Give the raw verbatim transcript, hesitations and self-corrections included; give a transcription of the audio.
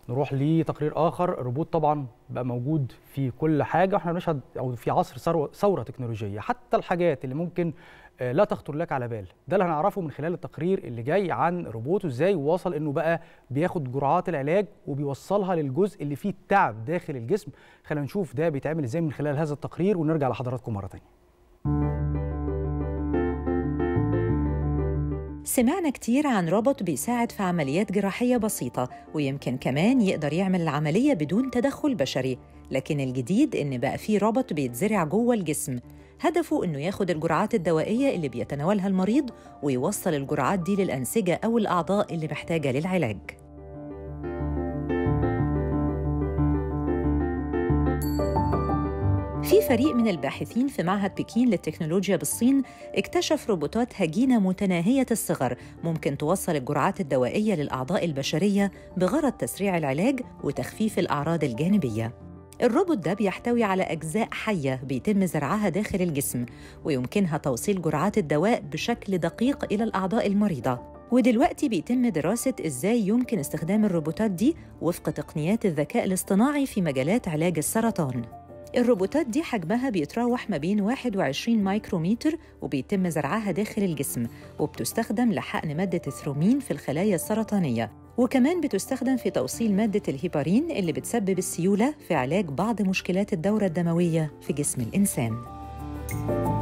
نروح لتقرير آخر. الروبوت طبعا بقى موجود في كل حاجة، واحنا بنشهد أو في عصر ثورة تكنولوجية، حتى الحاجات اللي ممكن لا تخطر لك على بال. ده اللي هنعرفه من خلال التقرير اللي جاي عن روبوت وازاي وصل انه بقى بياخد جرعات العلاج وبيوصلها للجزء اللي فيه التعب داخل الجسم. خلينا نشوف ده بيتعمل ازاي من خلال هذا التقرير ونرجع لحضراتكم مرة تانية. سمعنا كتير عن روبوت بيساعد في عمليات جراحية بسيطة، ويمكن كمان يقدر يعمل العملية بدون تدخل بشري. لكن الجديد إن بقى فيه روبوت بيتزرع جوه الجسم، هدفه إنه ياخد الجرعات الدوائية اللي بيتناولها المريض ويوصل الجرعات دي للأنسجة أو الأعضاء اللي محتاجة للعلاج. في فريق من الباحثين في معهد بكين للتكنولوجيا بالصين اكتشف روبوتات هجينة متناهية الصغر ممكن توصل الجرعات الدوائية للأعضاء البشرية بغرض تسريع العلاج وتخفيف الأعراض الجانبية. الروبوت ده بيحتوي على أجزاء حية بيتم زرعها داخل الجسم، ويمكنها توصيل جرعات الدواء بشكل دقيق إلى الأعضاء المريضة. ودلوقتي بيتم دراسة إزاي يمكن استخدام الروبوتات دي وفق تقنيات الذكاء الاصطناعي في مجالات علاج السرطان. الروبوتات دي حجمها بيتراوح ما بين واحد وعشرين مايكرومتر، وبيتم زرعها داخل الجسم، وبتستخدم لحقن مادة الثرومين في الخلايا السرطانية، وكمان بتستخدم في توصيل مادة الهيبارين اللي بتسبب السيولة في علاج بعض مشكلات الدورة الدموية في جسم الإنسان.